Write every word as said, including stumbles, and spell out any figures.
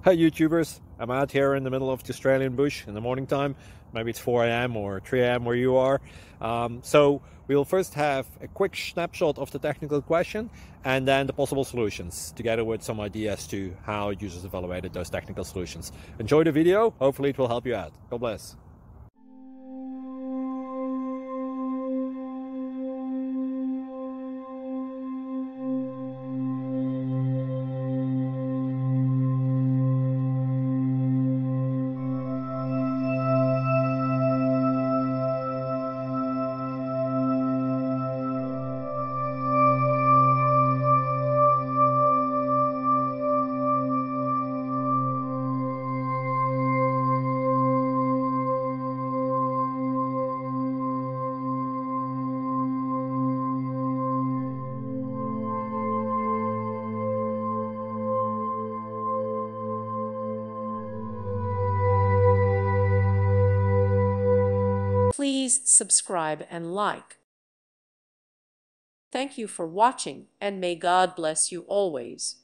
Hi YouTubers, I'm out here in the middle of the Australian bush in the morning time. Maybe it's four A M or three A M where you are. Um, so we'll first have a quick snapshot of the technical question and then the possible solutions, together with some ideas to how users evaluated those technical solutions. Enjoy the video, hopefully it will help you out. God bless. Please subscribe and like. Thank you for watching, and may God bless you always.